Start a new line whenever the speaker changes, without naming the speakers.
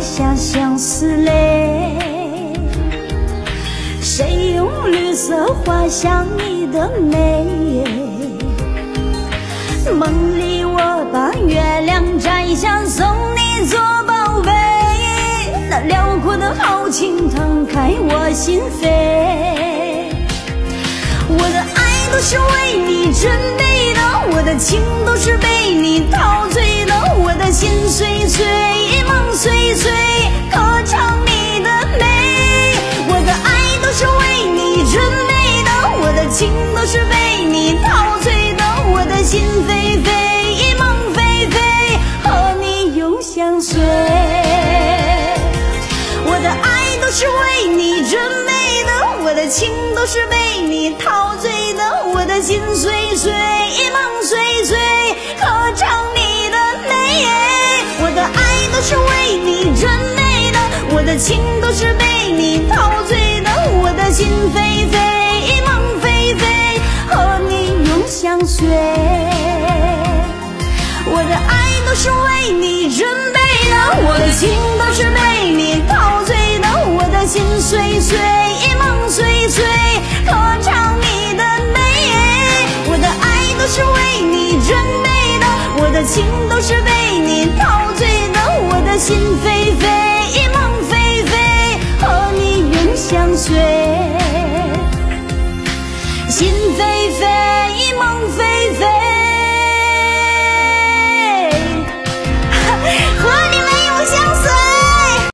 下相思泪。谁用绿色画像你的美？梦里我把月亮摘下送你做宝贝，那辽阔的豪情敞开我心扉。我的爱都是为你准备的，我的情都是被你陶醉的，我的心碎碎，梦碎碎，歌唱你的美。我的爱都是为你准备的，我的情都是被你陶醉的，我的心飞飞，梦飞飞，和你永相随。我的爱都是为你准备的，我的情都是被你陶醉的，我的心碎碎，梦碎碎，歌唱你的美。我的爱都是为你准备的，我的情都是被你陶醉的，我的心飞飞，梦飞飞，和你永相随。我的爱都是为你准备的，我的情都是被你陶醉的，我的心碎碎，梦碎碎，歌唱你的美。我的爱都是为你准备的，我的情都是被你陶醉的，我的心飞飞，梦飞飞，和你永相随。